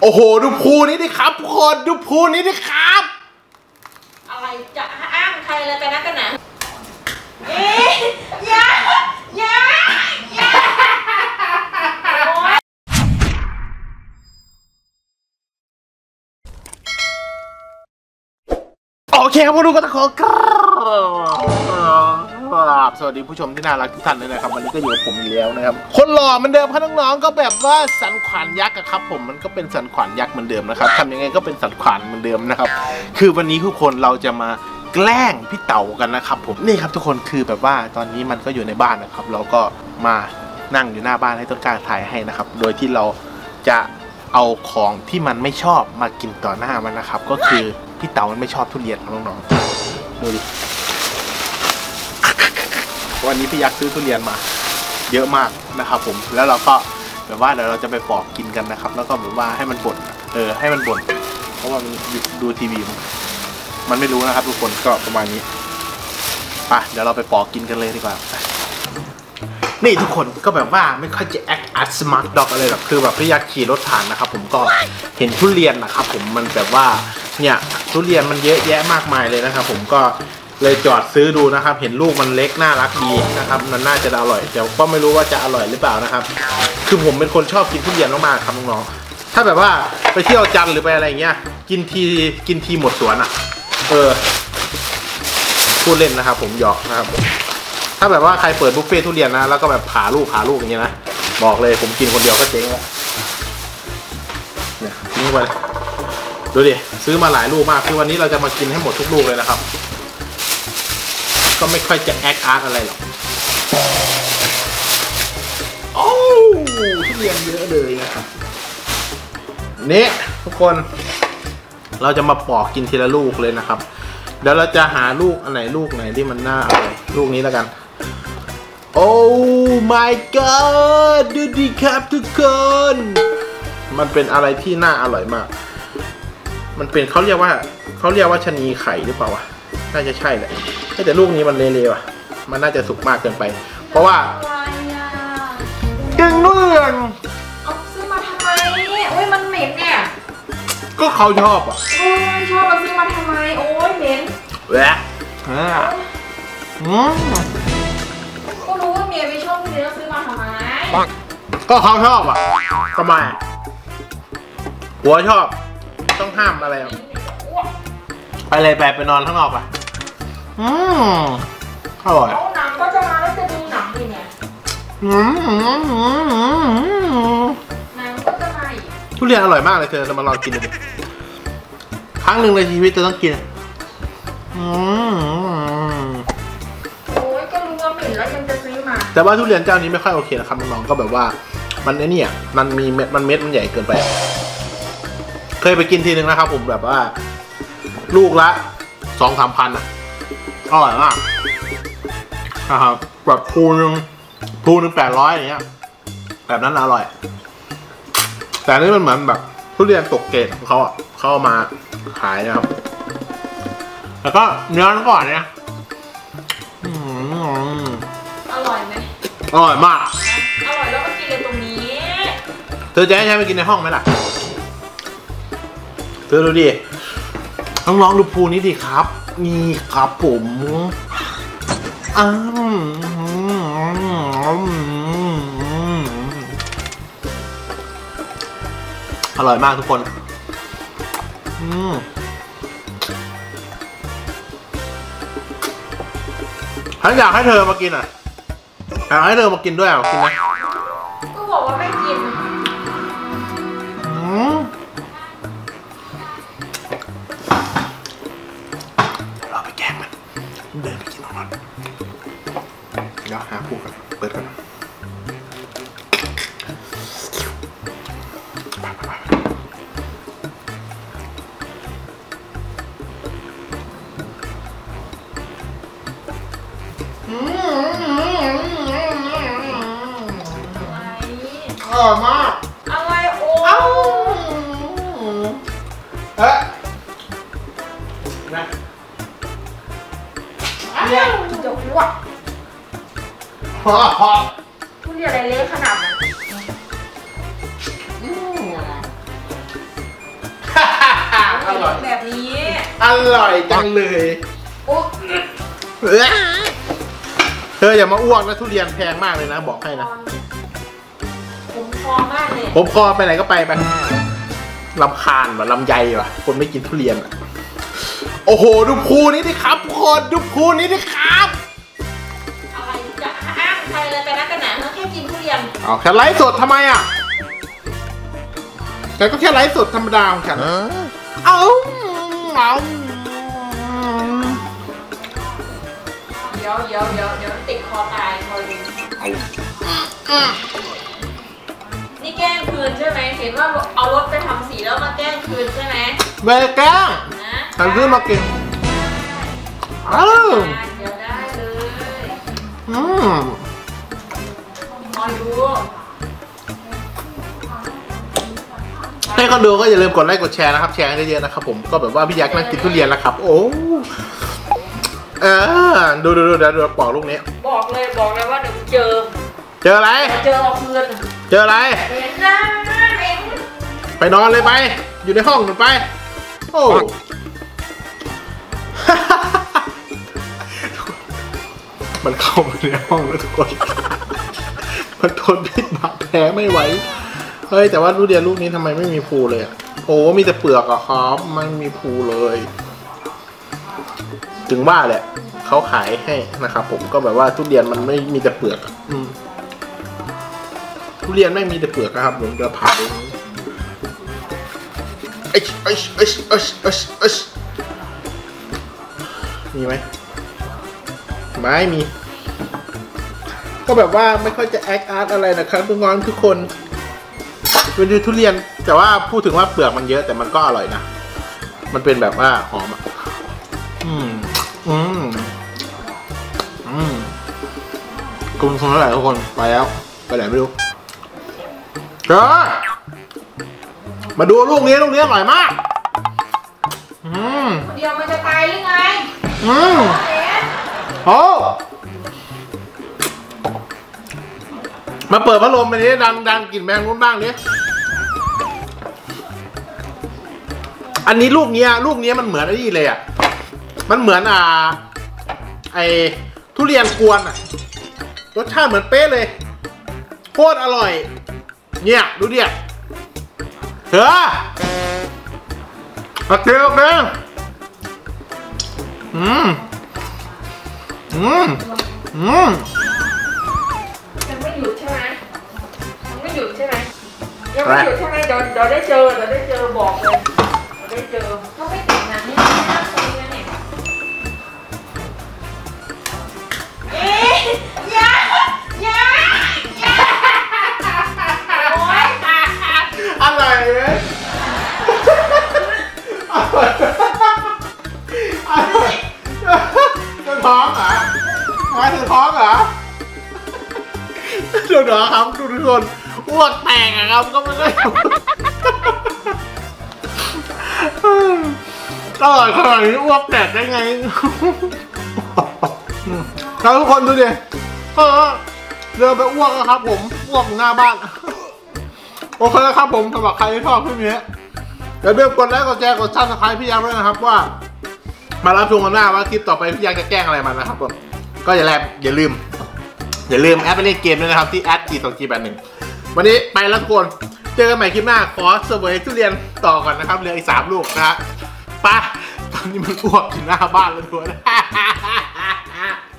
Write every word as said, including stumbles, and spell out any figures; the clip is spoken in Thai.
โอ้โหดูภูนี้ดิครับทุกคนดูภูนี้ดิครับอะไรจะอ้างใครอะไรกันนะกันนะเอ๊ะยายายาโอเคครับผู้ดูก็ต้องขอกราบสวัสดีผู้ชมที่น่ารักทุกท่านเลยนะครับวันนี้ก็อยู่กับผมอีกแล้วนะครับคนหล่อเหมือนเดิมครับน้องๆก็แบบว่าสันขวานยักษ์ครับผมมันก็เป็นสันขวานยักษ์เหมือนเดิมนะครับทำยังไงก็เป็นสันขวานเหมือนเดิมนะครับคือวันนี้ทุกคนเราจะมาแกล้งพี่เต๋ากันนะครับผมนี่ครับทุกคนคือแบบว่าตอนนี้มันก็อยู่ในบ้านนะครับเราก็มานั่งอยู่หน้าบ้านให้ต้นกล้าถ่ายให้นะครับโดยที่เราจะเอาของที่มันไม่ชอบมากินต่อหน้ามันนะครับก็คือพี่เต๋ามันไม่ชอบทุเรียนน้องๆดูดิวันนี้พี่ยักษ์ซื้อทุเรียนมาเยอะมากนะครับผมแล้วเราก็แบบว่าเดี๋ยวเราจะไปปอกกินกันนะครับแล้วก็แบบว่าให้มันบ่นเออให้มันบ่นเพราะว่ามันดูทีวีมันไม่รู้นะครับทุกคนก็ประมาณนี้ไปเดี๋ยวเราไปปอกกินกันเลยดีกว่านี่ทุกคนก็แบบว่าไม่ค่อยจะแอคอาร์ตสมาร์ทด็อกอะไรหรอกคือแบบพี่ยักษ์ขี่รถผ่านนะครับผมก็เห็นทุเรียนนะครับผมมันแบบว่าเนี่ยทุเรียนมันเยอะแยะมากมายเลยนะครับผมก็เลยจอดซื้อดูนะครับเห็นลูกมันเล็กน่ารักดีนะครับมันน่าจะอร่อยแต่ก็ไม่รู้ว่าจะอร่อยหรือเปล่านะครับคือผมเป็นคนชอบกินทุเรียนมากๆครับน้องๆถ้าแบบว่าไปเที่ยวจันทร์หรือไปอะไรเงี้ยกินทีกินทีหมดสวนอ่ะเออพูดเล่นนะครับผมหยอกนะครับถ้าแบบว่าใครเปิดบุฟเฟ่ทุเรียนนะแล้วก็แบบผ่าลูกผ่าลูกอย่างเงี้ยนะบอกเลยผมกินคนเดียวก็เจ๊งแล้วเนี่ยนี่ไปดูดิซื้อมาหลายลูกมากคือวันนี้เราจะมากินให้หมดทุกลูกเลยนะครับก็ไม่ค่อยจะแอคอาร์ตอะไรหรอกโอ้ทุเรียนเยอะเลยนะครับนี่ทุกคนเราจะมาปอกกินทีละลูกเลยนะครับเดี๋ยวเราจะหาลูกอันไหนลูกไหนที่มันน่าอร่อยลูกนี้แล้วกันโอ้ my god ดูดิครับทุกคนมันเป็นอะไรที่น่าอร่อยมากมันเป็นเขาเรียกว่าเขาเรียกว่าชะนีไข่หรือเปล่าวะน่าจะใช่แหละแต่ลูกนี้มันเละๆว่ะมันน่าจะสุกมากเกินไปเพราะว่าดึงเลื่อนเอาซื้อมาทำไมโอ้ยมันเหม็นเนี่ยก็เขาชอบอ่ะโอ้ยชอบมาซื้อมาทำไมโอ้ยเหม็นแหวะก็รู้ว่าเมียไม่ชอบเมียซื้อมาทำไมก็เขาชอบอ่ะทำไมหัวชอบต้องห้ามอะไรไปเลยไปไปนอนข้างนอกไปอืมอร่อยเอาหนังก็จะมาแล้วจะดูหนังดิเนี่ยอืมหนังก็จะมาอีกทุเรียนอร่อยมากเลยเธอจะมาลองกินดูครั้งหนึ่งในชีวิตเธอต้องกินอืมโอ้ยก็รู้ว่าเหม็นแล้วยังจะซื้อมาแต่ว่าทุเรียนเจ้านี้ไม่ค่อยโอเคนะครับน้องๆก็แบบว่ามันไอ้นี่อ่ะมันมีเม็ดมันเม็ดมันใหญ่เกินไปเคยไปกินทีนึงนะครับผมแบบว่าลูกละสองสามพันอ่ะอร่อยมากนะครับแบบภูนึงภูนึงแปดร้อยอย่างเงี้ยแบบนั้นอร่อยแต่นี่มันเหมือนแบบทุเรียนตกเกรดของเขาอ่ะเขาเอามาขายนะครับแล้วก็เนื้อก่อนเนี่ยอร่อยไหมอร่อยมากอร่อยแล้วก็กินเลยตรงนี้เธอจะให้ฉันไปกินในห้องไหมล่ะเธอดูดิน้องๆดูภูนี้ดิครับนี่ครับผมอ้าวอร่อยมากทุกคนอืมฉันอยากให้เธอมากินอ่ะอยากให้เธอมากินด้วยอ่ะกินไหมก็บอกว่าไม่กินอืมเราไปแกล้งมันเดินไปกินนอนเดี๋ยวหาคู่กันเปิดกันอร่อยมากอะไรโอ้เอ๊ะนะเนี่ยจะอ้วกพอพอทุเรียนอะไรเละขนาดนั้นร่อยแบบนี้อร่อยจังเลยโอ้เธออย่ามาอ้วกนะทุเรียนแพงมากเลยนะบอกให้นะผมคอมากเลยผมคอไปไหนก็ไปไปลำคาญว่ะลำไยว่ะคนไม่กินทุเรียนอ่ะโอ้โหดูภูนี้ดิครับทุกคนดูภูนี้ดิครับอะไรจะอ้างใครเลยกันนะกันหนาแค่กินทุเรียนเอาแค่ไลฟ์สดทำไมอ่ะแต่ก็แค่ไลฟ์สดธรรมดาของฉันเอาเอาเดี๋ยวเดี๋ยวเดี๋ยวเดี๋ยวติดคอตายคอยดูนี่แกล้งคืนใช่ไหมเห็นว่าเอารถไปทำสีแล้วมาแกล้งคืนใช่ไหมเบแก้งนะฉันซื้อมากินอ้าวเดี๋ยวได้เลยอืมคอยดูให้คนดูก็อย่าลืมกดไลค์กดแชร์นะครับแชร์ให้เยอะๆนะครับผมก็แบบว่าพี่ยักษ์นั่งกินทุเรียนแล้วครับโอ้เออดูดูดูเดี๋ยวดูปอกลูกนี้บอกเลยบอกเลยว่าเดี๋ยวเจอเจออะไรเจอเอาคืนเจออะไรเห็นหน้าเห็นไปนอนเลยไปอยู่ในห้องหนูไปโอ้ มันเข้ามาในห้องแล้วทุกคนมันทนพิษบาดแผลไม่ไหวเฮ้ยแต่ว่าทุเรียนลูกนี้ทำไมไม่มีภูเลยอ่ะโอ้มีแต่เปลือกอะครับไม่มีภูเลยถึงว่าแหละเขาขายให้นะครับผมก็แบบว่าทุเรียนมันไม่มีแต่เปลือกอืมทุเรียนไม่มีแต่เปลือกนะครับผมจะผ่าดูเอชเอชเอชเอชเอชเอชมีไหมไม่มีก็แบบว่าไม่ค่อยจะแอคอาร์ตอะไรนะครับทุกคนทุกคนเป็นดูทุเรียนแต่ว่าพูดถึงว่าเปลือกมันเยอะแต่มันก็อร่อยนะมันเป็นแบบว่าหอมอ่ะอืมอืมอืมคุณคนเท่าไหร่ทุกคนไปแล้วไปไหนไม่รู้เจ้ามาดูลูกนี้ลูกนี้อร่อยมากอืมเดี๋ยวมันจะตายหรือไงอืมเห็นโอ้มาเปิดพัดลมไปนี้ดันดันกลิ่นแมงนู้นบ้างนี้อันนี้ลูกเนี้ยลูกเนี้ยมันเหมือนไอ้นี่เลยอ่ะมันเหมือนอ่าไอทุเรียนกวนอ่ะรสชาติเหมือนเป๊ะเลยโคตรอร่อยเนี่ยดูดิเฮ้อโอเคโอเคอืมอืมอืมยังไม่หยุดใช่ไหมยังไม่หยุดใช่ไหมยังไม่หยุดใช่ไหมเดี๋ยวเดี๋ยวได้เจอเดี๋ยวได้เจอบอกเลยเดี๋ยวได้เจอถ้าไม่ติดนะนี่ไม่น่าคุยนะเนี่ยเอ๊ะอย่าอย่าอย่าโอ๊ยอะไรไหมเธอท้องเหรอมาเธอท้องเหรอดูหนอครับดูทุกคนอ้วกแตกอะครับก็ไม่ได้อร่อยขนาดนี้อ้วกแตกได้ไงแล้วทุกคนดูดิเออเดินไปอ้วกนะครับผมอ้วกหน้าบ้านโอเคแล้วครับผมสำหรับใครที่ชอบคลิปนี้อย่าลืมกดไลค์กดแชร์กดซับสไครต์พี่ยักษ์ด้วยนะครับว่ามารับชมกันหน้าว่าคลิปต่อไปพี่ยักษ์จะแกล้งอะไรมันนะครับผมก็อย่าลืมอย่าลืมอย่าลืมแอปไปเล่นเกมด้วยนะครับที่แอด จี สอง จี แปด หนึ่งวันนี้ไปแล้วทุกคนเจอกันใหม่คลิปหน้าขอเสวยทุเรียนต่อก่อนนะครับเหลืออีกสามลูกนะฮะไปตอนนี้มันอ้วกอยู่หน้าบ้านแล้วทุกคน